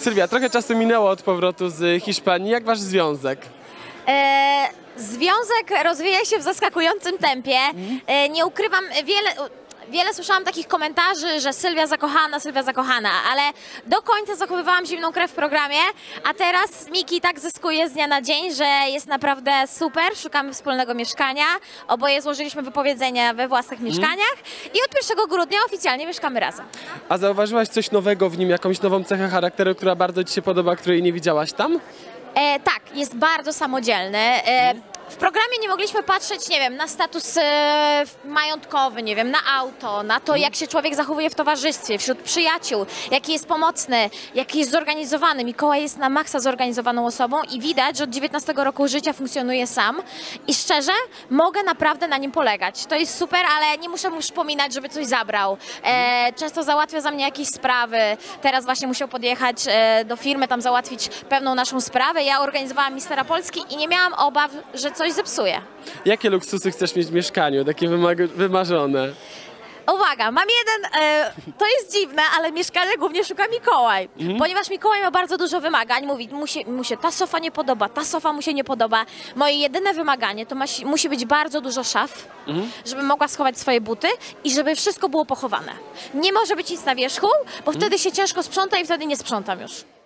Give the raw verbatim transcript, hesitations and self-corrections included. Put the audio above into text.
Sylwia, trochę czasu minęło od powrotu z Hiszpanii. Jak wasz związek? E, związek rozwija się w zaskakującym tempie. E, nie ukrywam, wiele... Wiele słyszałam takich komentarzy, że Sylwia zakochana, Sylwia zakochana, ale do końca zachowywałam zimną krew w programie, a teraz Miki tak zyskuje z dnia na dzień, że jest naprawdę super, szukamy wspólnego mieszkania, oboje złożyliśmy wypowiedzenia we własnych mieszkaniach i od pierwszego grudnia oficjalnie mieszkamy razem. A zauważyłaś coś nowego w nim, jakąś nową cechę charakteru, która bardzo ci się podoba, której nie widziałaś tam? E, tak, jest bardzo samodzielny. E, W programie nie mogliśmy patrzeć, nie wiem, na status e, majątkowy, nie wiem, na auto, na to, jak się człowiek zachowuje w towarzystwie, wśród przyjaciół, jaki jest pomocny, jaki jest zorganizowany. Mikołaj jest na maksa zorganizowaną osobą i widać, że od dziewiętnastego roku życia funkcjonuje sam i szczerze, mogę naprawdę na nim polegać. To jest super, ale nie muszę mu przypominać, żeby coś zabrał. E, często załatwia za mnie jakieś sprawy. Teraz właśnie musiał podjechać e, do firmy, tam załatwić pewną naszą sprawę. Ja organizowałam Mistera Polski i nie miałam obaw, że coś zepsuje. Jakie luksusy chcesz mieć w mieszkaniu, takie wymarzone? Uwaga, mam jeden, e, to jest dziwne, ale mieszkania głównie szuka Mikołaj, mhm. ponieważ Mikołaj ma bardzo dużo wymagań, mówi, mu się, mu się ta sofa nie podoba, ta sofa mu się nie podoba. Moje jedyne wymaganie to ma, musi być bardzo dużo szaf, mhm. żeby mogła schować swoje buty i żeby wszystko było pochowane. Nie może być nic na wierzchu, bo mhm. wtedy się ciężko sprząta i wtedy nie sprzątam już.